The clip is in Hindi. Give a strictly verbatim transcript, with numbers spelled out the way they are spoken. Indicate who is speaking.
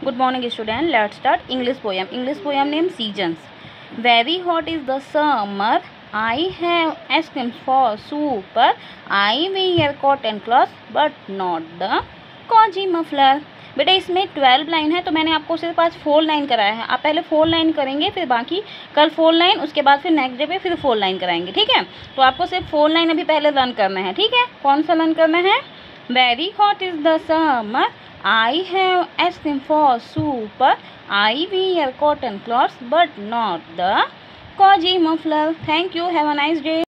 Speaker 1: Good morning, student. Let's start English poem. English poem name Seasons. Very hot is the summer. I have ice cream for super. I wear cotton clothes, but not the cozy muffler. बेटा इसमें ट्वेल्व लाइन है तो मैंने आपको सिर्फ आज फोर लाइन कराया है. आप पहले फोर लाइन करेंगे, फिर बाकी कल फोर लाइन, उसके बाद फिर नेक्स्ट डे पे फिर फोर लाइन कराएंगे. ठीक है, तो आपको सिर्फ फोर लाइन अभी पहले लर्न करना है. ठीक है, कौन सा लर्न करना है? Very hot is the summer. I have ice cream for super. I wear cotton clothes but not the cozy muffler. Thank you. Have a nice day.